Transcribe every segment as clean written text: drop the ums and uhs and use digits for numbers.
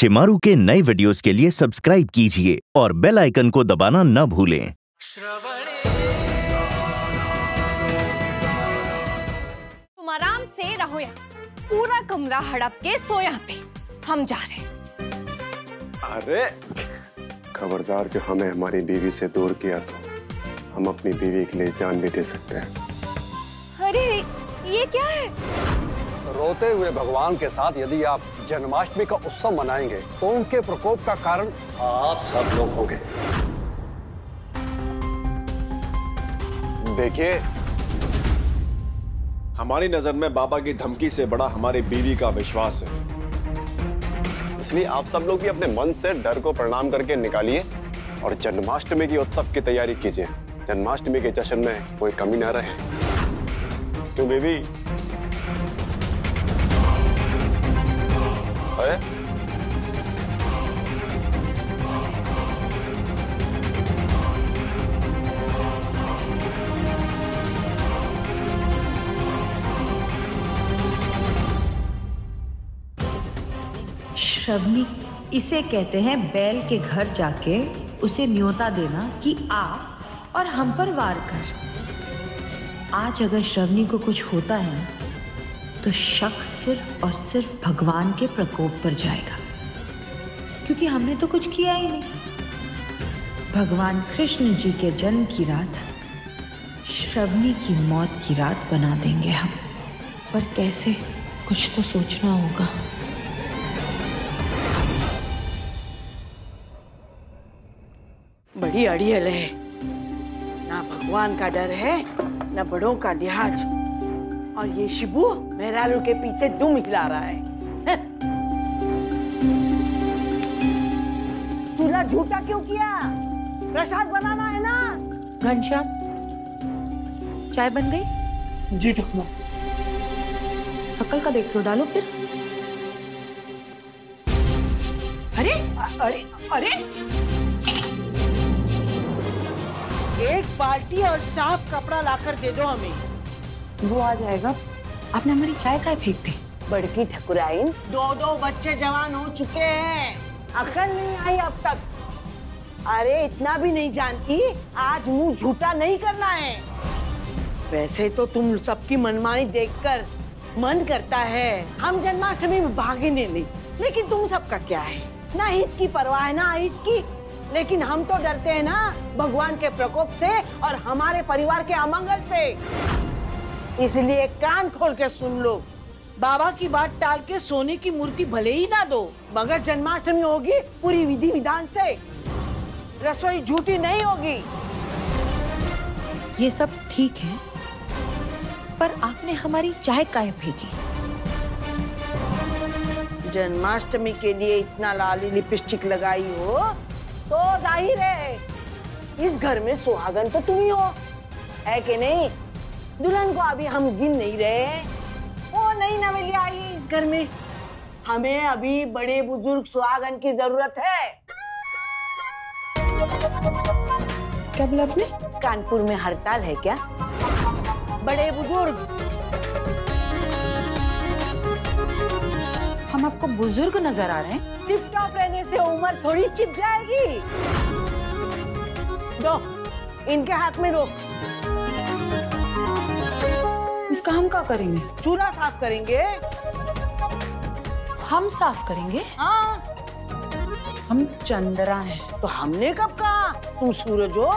शिमारू के नए वीडियोस के लिए सब्सक्राइब कीजिए और बेल आइकन को दबाना न भूलें। तुम आराम से रहो यहाँ, पूरा कमरा हड़प के सो यहाँ पे, हम जा रहे। अरे खबरदार, जो हमें हमारी बीवी से दूर किया तो हम अपनी बीवी के लिए जान भी दे सकते हैं। अरे ये क्या है? रोते हुए भगवान के साथ यदि आप जन्माष्टमी का उत्सव मनाएंगे तो उनके प्रकोप का कारण आप सब लोग होंगे। देखिए, हमारी नजर में बाबा की धमकी से बड़ा हमारी बीवी का विश्वास है। इसलिए आप सब लोग भी अपने मन से डर को प्रणाम करके निकालिए और जन्माष्टमी की उत्सव की तैयारी कीजिए। जन्माष्टमी के जश्न में कोई कमी ना रहे। क्यों बेबी? अरे श्रवणी, इसे कहते हैं बैल के घर जाके उसे न्योता देना कि आ और हम पर वार कर। आज अगर श्रवणी को कुछ होता है ना, तो शक सिर्फ और सिर्फ भगवान के प्रकोप पर जाएगा, क्योंकि हमने तो कुछ किया ही नहीं। भगवान कृष्ण जी के जन्म की रात श्रवणी की मौत की रात बना देंगे हम। पर कैसे, कुछ तो सोचना होगा। बड़ी अड़ियल है, ना भगवान का डर है ना बड़ों का लिहाज, और ये शिबू मेहरारू के पीछे दुम हिला रहा है। चूल्हा झूठा क्यों किया? प्रसाद बनाना है ना। घनश्याम, चाय बन गई? जी ठकुमा। शकल का देख लो, डालो फिर। अरे अरे अरे, एक बाल्टी और साफ कपड़ा लाकर दे दो हमें। वो आ जाएगा। आपने हमारी चाय काहे फेंक दी? बड़की ठकुराइन, दो बच्चे जवान हो चुके हैं, अकल नहीं आई अब तक। अरे इतना भी नहीं जानती, आज मुंह झूठा नहीं करना है। वैसे तो तुम सबकी मनमानी देखकर मन करता है हम जन्माष्टमी में भाग ही नहीं ले, लेकिन तुम सबका क्या है, ना हित की परवाह है ना हित की। लेकिन हम तो डरते हैं ना भगवान के प्रकोप से और हमारे परिवार के अमंगल से। इसलिए कान खोल के सुन लो, बाबा की बात टाल के सोने की मूर्ति भले ही ना दो, मगर जन्माष्टमी होगी पूरी विधि विधान से। रसोई झूठी नहीं होगी। ये सब ठीक है, पर आपने हमारी चाय काहे फेंकी? जन्माष्टमी के लिए इतना लाली लिपस्टिक लगाई हो तो जाहिर है इस घर में सुहागन तो तुम ही हो, है कि नहीं? दुल्हन को अभी हम गिन नहीं रहे। वो नई नवेली आई है इस घर में, हमें अभी बड़े बुजुर्ग सुहागन की जरूरत है। क्या बोला आपने? कानपुर में हड़ताल है क्या? बड़े बुजुर्ग। हम आपको बुजुर्ग नजर आ रहे हैं? टिप टॉप रहने से उम्र थोड़ी चिप जाएगी। दो, इनके हाथ में दो। इसका हम क्या करेंगे? चूल्हा साफ करेंगे। हम साफ करेंगे? हाँ। हम चंद्रा हैं। तो हमने कब कहा तुम सूरज हो?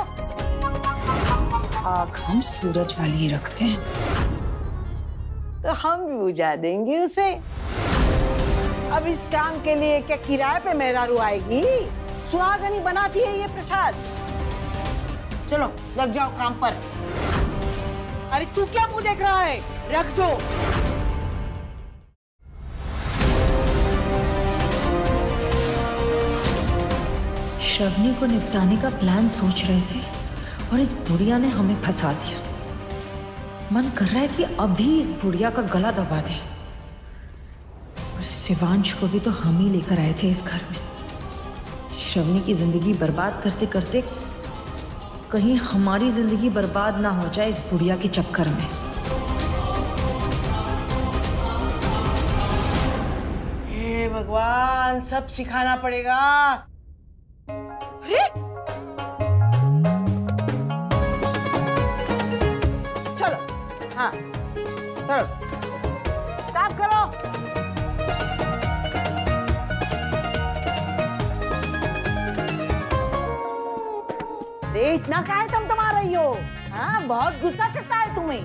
आग हम सूरज वाली ही रखते हैं। तो हम भी बुझा देंगे उसे। अब इस काम के लिए क्या किराए पे मेहरारू आएगी? सुहागनी बनाती है ये प्रसाद। चलो लग जाओ काम पर। अरे तू क्या मुंह देख रहा है? रख दो। श्रवणी को निपटाने का प्लान सोच रहे थे और इस बुढ़िया ने हमें फंसा दिया। मन कर रहा है कि अभी इस बुढ़िया का गला दबा दें। और शिवांश को भी तो हम ही लेकर आए थे इस घर में। श्रवणी की जिंदगी बर्बाद करते करते कहीं हमारी जिंदगी बर्बाद ना हो जाए इस बुढ़िया के चक्कर में। हे भगवान। भगवान, सब सिखाना पड़ेगा। अरे चलो, हाँ चलो, साफ करो। अरे इतना काहे टमटमा रही हो? हाँ, बहुत गुस्सा चढ़ता है तुम्हें।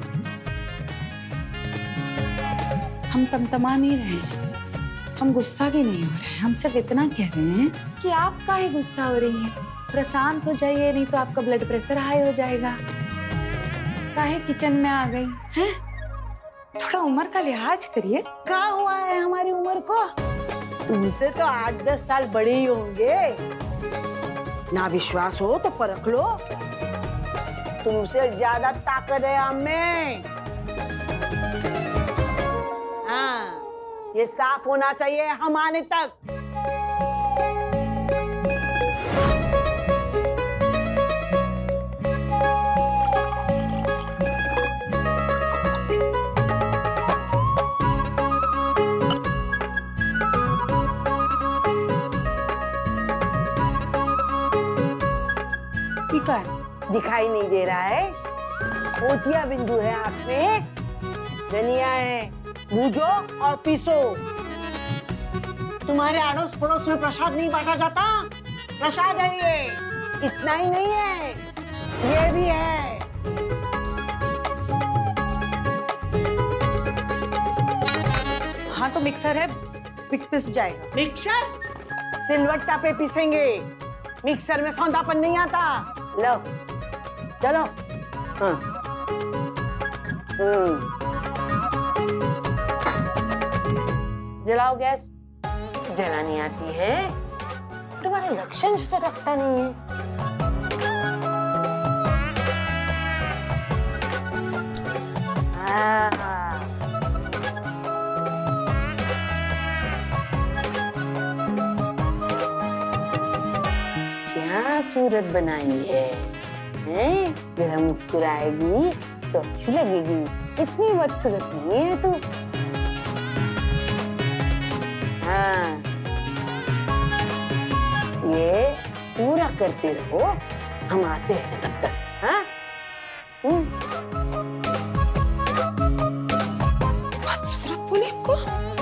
हम तमतमा नहीं रहे हैं, हम गुस्सा भी नहीं हो रहे हैं। हम सिर्फ इतना कह रहे हैं कि आप काहे गुस्सा हो रही हैं? प्रशांत हो जाइए, नहीं तो आपका ब्लड प्रेशर हाई हो जाएगा। काहे किचन में आ गई हैं? थोड़ा उम्र का लिहाज करिए। क्या हुआ है हमारी उम्र को? तुमसे तो 8-10 साल बड़े ही होंगे। ना विश्वास हो तो परख लो, तुमसे ज्यादा ताकत है हम में। हाँ, ये साफ होना चाहिए हम आने तक। ठीक है, दिखाई नहीं दे रहा है? मोतिया बिंदु है आँख में, धनिया है, भूजो और पीसो। तुम्हारे अड़ोस पड़ोस में प्रसाद नहीं बांटा जाता? प्रसाद है ये। इतना ही नहीं है, ये भी है। हाँ तो मिक्सर है, पिस जाएगा। मिक्सर? सिलवट्टा पे पीसेंगे, मिक्सर में सौंधापन नहीं आता। लो, चलो। हाँ। जलाओ गैस। जलानी आती है? तुम्हारे लक्षण तो रखता नहीं है। क्या सूरत बनाई है, हैं? जरा मुस्कुराएगी तो अच्छी लगेगी। इतनी बदसूरत नहीं है तू। हाँ, ये पूरा करते रहो, हम आते हैं तब तक। हाँ? बदसूरत बोले आपको?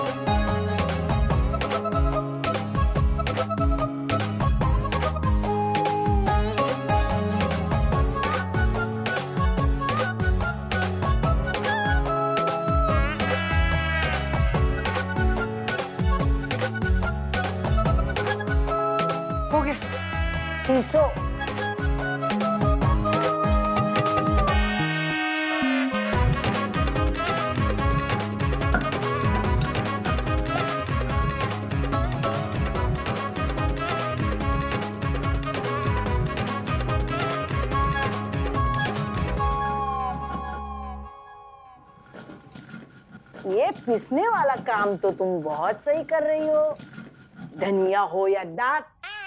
हो गया। पीसो। ये पीसने वाला काम तो तुम बहुत सही कर रही हो, धनिया हो या दांत।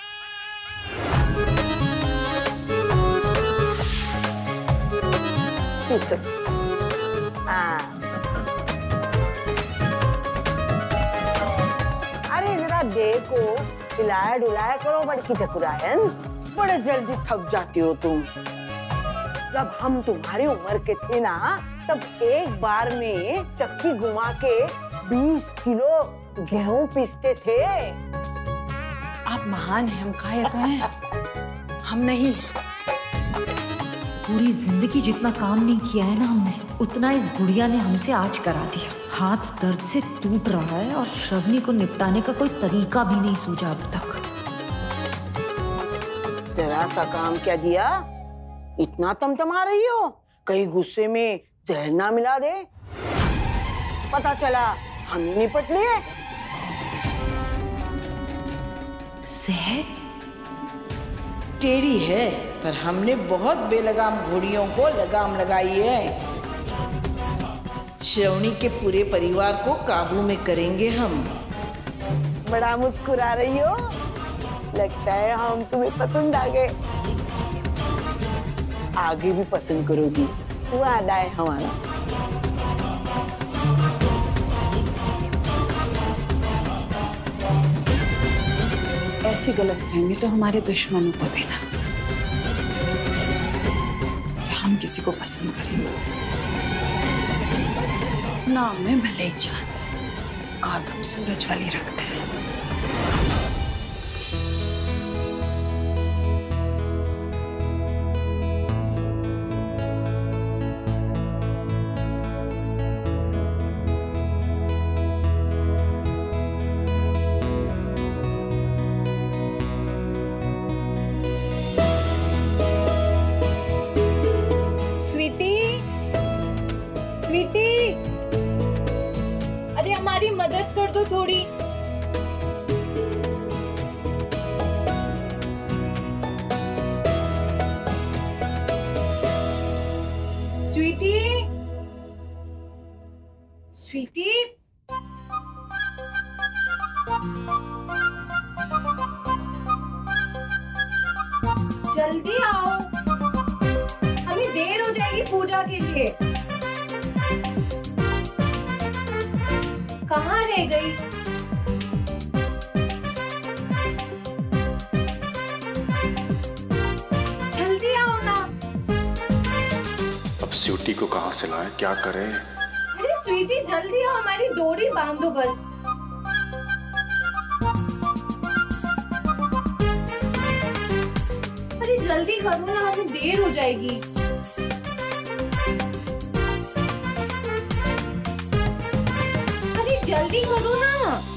हाँ। अरे जरा देखो, हिलाया डुलाया करो बड़की चतुरायन, बड़े जल्दी थक जाती हो तुम। जब हम तुम्हारी उम्र के थे ना, तब एक बार में चक्की घुमा के 20 किलो गेहूं पीसते थे। आप महान हैं, हम काहे कहें? हम नहीं। पूरी जिंदगी जितना काम नहीं किया है ना हमने, उतना इस बुढ़िया ने हमसे आज करा दिया। हाथ दर्द से टूट रहा है और श्रवणी को निपटाने का कोई तरीका भी नहीं सूझा अब तक। जरा सा काम क्या दिया, इतना तमतमा रही हो? कहीं गुस्से में जहर ना मिला दे। पता चला हम ही निपट लिए। जहर? टेढ़ी है, पर हमने बहुत बेलगाम घोड़ियों को लगाम लगाई है। श्रवणी के पूरे परिवार को काबू में करेंगे हम। बड़ा मुस्कुरा रही हो, लगता है हम तुम्हें पसंद आ गए। आगे भी पसंद करोगी, वादा है हमारा। ऐसी गलतफहमी तो हमारे दुश्मनों को भी ना, हम किसी को पसंद करेंगे। नाम में भले ही चांद, आग हम सूरज वाली रखते हैं। अरे हमारी मदद कर दो थोड़ी। स्वीटी, स्वीटी, जल्दी आओ, हमें देर हो जाएगी पूजा के लिए। कहाँ रह गई? जल्दी आओ ना। अब स्वीटी को कहाँ से लाए, क्या करें? अरे स्वीटी जल्दी आओ, हमारी डोरी बांध दो बस। अरे जल्दी करो ना, हमें देर हो जाएगी। जल्दी करो ना।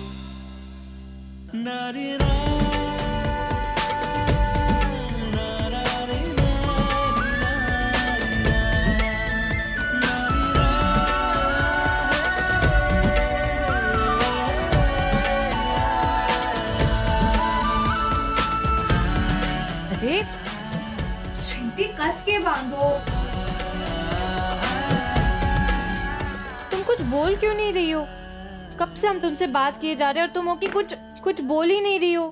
अरे स्वीटी कस के बांधो। तुम कुछ बोल क्यों नहीं रही हो? कब से हम तुमसे बात किए जा रहे हैं और तुम हो कि कुछ बोल ही नहीं रही हो।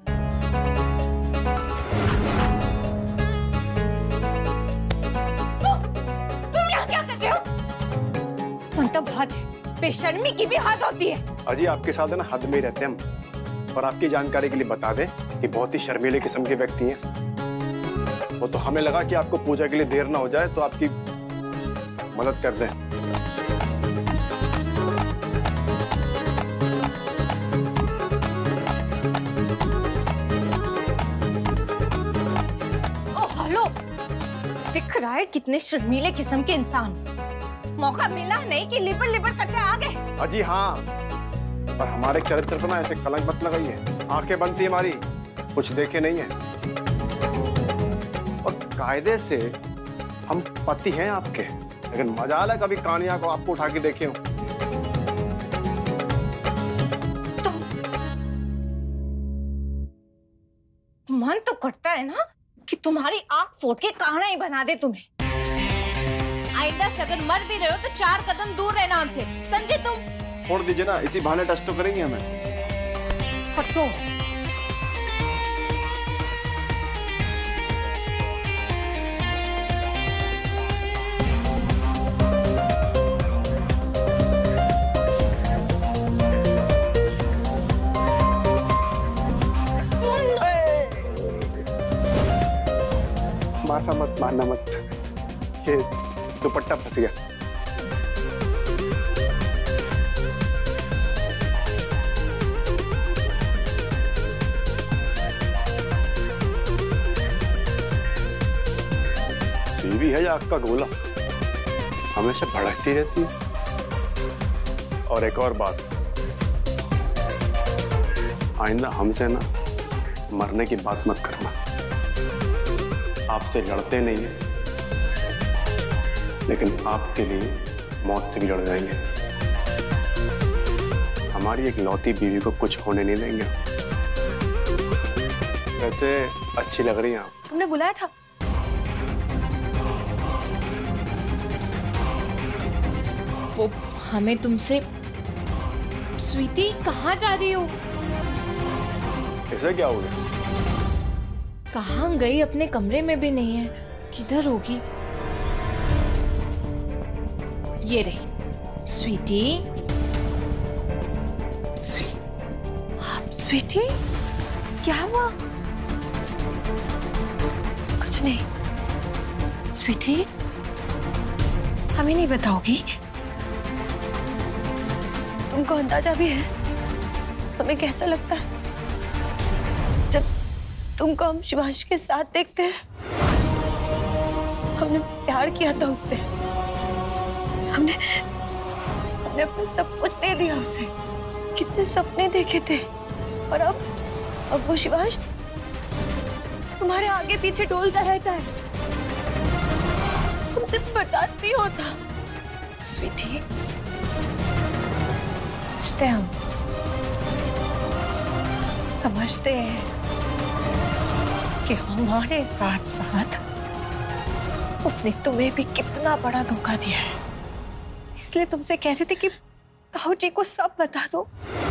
तुम यहाँ क्या कर रहे हो? तुम तो बहुत बेशर्मी की भी हद होती है। अजी आपके साथ है ना हद में ही रहते हैं हम। और आपकी जानकारी के लिए बता दें कि बहुत ही शर्मीले किस्म के व्यक्ति हैं। वो तो हमें लगा कि आपको पूजा के लिए देर ना हो जाए तो आपकी मदद कर दें। दिख रहा है कितने शर्मीले किस्म के इंसान। मौका मिला नहीं कि लिपट लिपट करके आ गए। अजी हाँ, पर हमारे चरित्र पर ना ऐसे कलंक मत लगाइए। आंखें बंद थी हमारी, कुछ देखे नहीं है। और कायदे से हम पति हैं आपके, लेकिन मजाल है कभी कानिया को आपको उठा के देखे हूं। तो मन तो करता है ना कि तुम्हारी आंख फोड़ के काना ही बना दे तुम्हें। आइंदा से अगर मर भी रहे हो तो 4 कदम दूर रहना हमसे, समझे तुम? छोड़ दीजिए ना, इसी बहाने टच तो करेंगे हमें। हटो। मारना मत, ये दुपट्टा फंस गया। बीवी है या आग का गोला, हमेशा भड़कती रहती है। और एक और बात, आइंदा हमसे ना मरने की बात मत करना। आपसे लड़ते नहीं है, लेकिन आपके लिए मौत से भी लड़ जाएंगे। हमारी एक लौती बीवी को कुछ होने नहीं देंगे। वैसे अच्छी लग रही हैं आप। तुमने बुलाया था? वो हमें तुमसे। स्वीटी कहाँ जा रही हो? ऐसा क्या हो गया? कहाँ गई? अपने कमरे में भी नहीं है, किधर होगी? ये रही स्वीटी। आप स्वीटी? क्या हुआ? कुछ नहीं। स्वीटी, हमें नहीं बताओगी? तुमको अंदाजा भी है हमें कैसा लगता है जब तुमको हम शिवांश के साथ देखते हैं? हमने प्यार किया था उससे, हमने अपना सब कुछ दे दिया उसे, कितने सपने देखे थे, और अब वो शिवांश तुम्हारे आगे पीछे डोलता रहता है, हमसे बर्दाश्त नहीं होता। स्वीटी, समझते हैं कि हमारे साथ साथ उसने तुम्हें भी कितना बड़ा धोखा दिया है, इसलिए तुमसे कह रहे थे कि ताऊ जी को सब बता दो,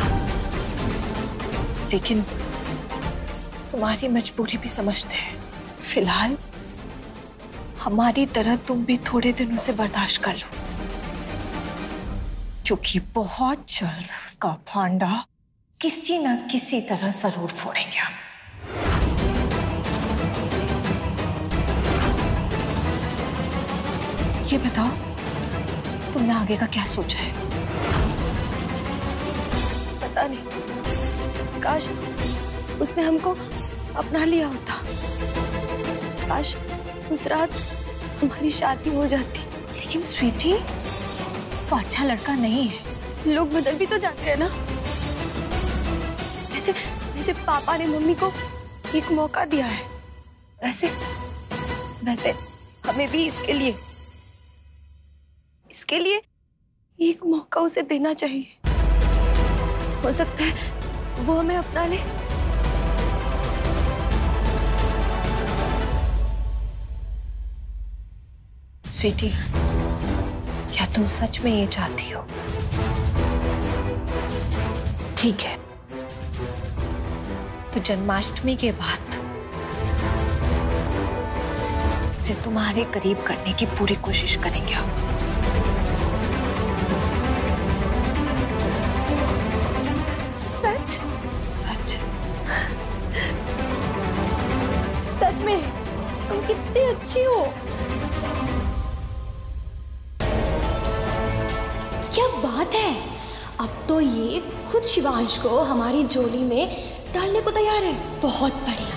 लेकिन तुम्हारी मजबूरी भी समझते हैं। फिलहाल हमारी तरह तुम भी थोड़े दिन उसे बर्दाश्त कर लो, क्योंकि बहुत जल्द उसका फांडा किसी न किसी तरह जरूर फोड़ेंगे हम। ये बताओ, तुमने आगे का क्या सोचा है? पता नहीं, काश उसने हमको अपना लिया होता, काश उस रात हमारी शादी हो जाती, लेकिन स्वीटी वो अच्छा लड़का नहीं है। लोग बदल भी तो जाते हैं ना, जैसे पापा ने मम्मी को एक मौका दिया है, वैसे हमें भी इसके लिए एक मौका उसे देना चाहिए। हो सकता है वो हमें अपना ले। स्वीटी, क्या तुम सच में ये चाहती हो? ठीक है, तो जन्माष्टमी के बाद उसे तुम्हारे करीब करने की पूरी कोशिश करेंगे हम। सच सच सच में तुम कितनी अच्छी हो। क्या बात है, अब तो ये खुद शिवांश को हमारी जोड़ी में डालने को तैयार है। बहुत बढ़िया।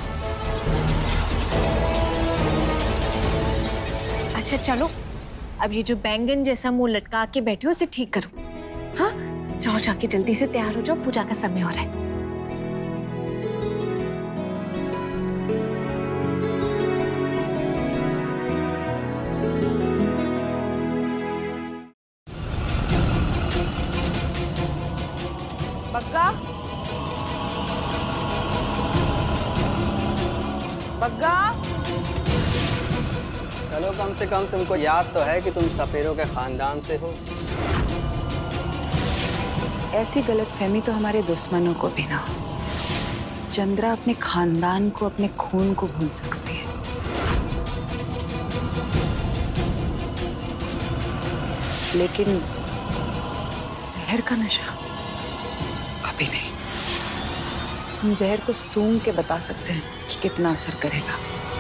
अच्छा चलो, अब ये जो बैंगन जैसा मुंह लटका के बैठे हो उसे ठीक करो। हाँ, जाओ जाके जल्दी से तैयार हो जाओ, पूजा का समय हो रहा है। बग्गा, बग्गा, चलो कम से कम तुमको याद तो है कि तुम सपेरों के खानदान से हो। ऐसी गलतफहमी तो हमारे दुश्मनों को भी ना हो। चंद्रा अपने खानदान को, अपने खून को भूल सकती है, लेकिन जहर का नशा कभी नहीं। हम जहर को सूंघ के बता सकते हैं कि कितना असर करेगा।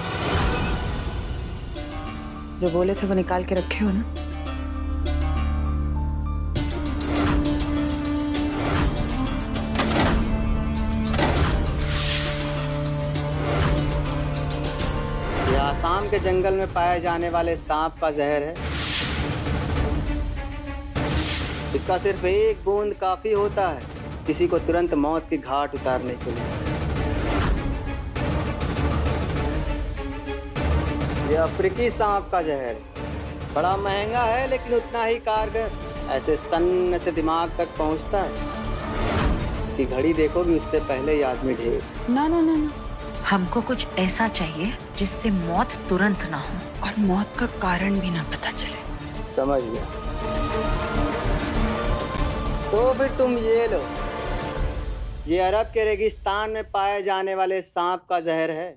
जो बोले थे वो निकाल के रखे हो ना? ये आसाम के जंगल में पाए जाने वाले सांप का जहर है। इसका सिर्फ एक बूंद काफी होता है किसी को तुरंत मौत की घाट उतारने के लिए। ये अफ्रीकी सांप का जहर बड़ा महंगा है, लेकिन उतना ही कारगर। ऐसे सन्न से दिमाग तक पहुंचता है कि घड़ी देखोगी उससे पहले ही आदमी ढेर। ना ना ना ना, हमको कुछ ऐसा चाहिए जिससे मौत तुरंत ना हो और मौत का कारण भी ना पता चले। समझ गया। तो फिर तुम ये लो, ये अरब के रेगिस्तान में पाए जाने वाले सांप का जहर है।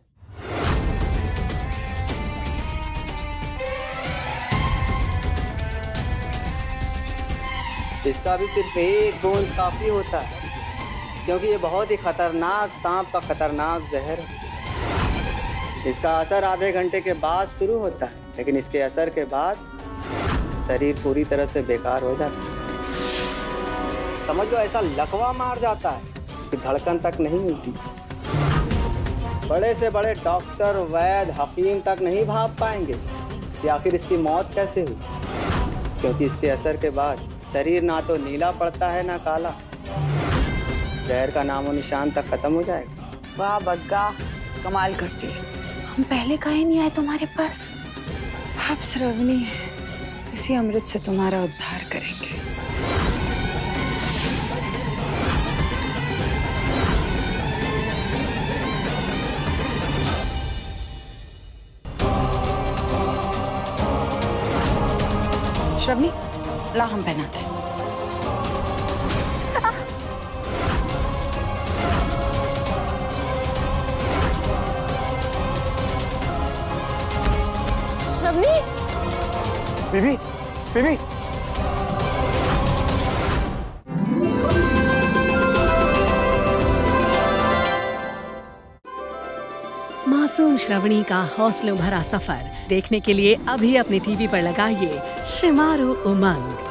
इसका भी सिर्फ एक बूंद काफी होता है क्योंकि ये बहुत ही खतरनाक सांप का खतरनाक जहर है। इसका असर आधे घंटे के बाद शुरू होता है, लेकिन इसके असर के बाद शरीर पूरी तरह से बेकार हो जाता है। समझ लो ऐसा लकवा मार जाता है कि धड़कन तक नहीं मिलती। बड़े से बड़े डॉक्टर, वैद्य, हकीम तक नहीं भाप पाएंगे कि आखिर इसकी मौत कैसे हुई, क्योंकि इसके असर के बाद शरीर ना तो नीला पड़ता है ना काला। जहर का नामो निशान तक खत्म हो जाएगा। वाह बग्गा, कमाल करती है। हम पहले काहे नहीं आए तुम्हारे पास? आप श्रवणी इसी अमृत से तुम्हारा उद्धार करेंगे। श्रवणी, ला हम पहनाते हैं। श्रवणी, बीबी, बीबी। मासूम श्रवणी का हौसलों भरा सफर देखने के लिए अभी अपने टीवी पर लगाइए शिमारो उमंग।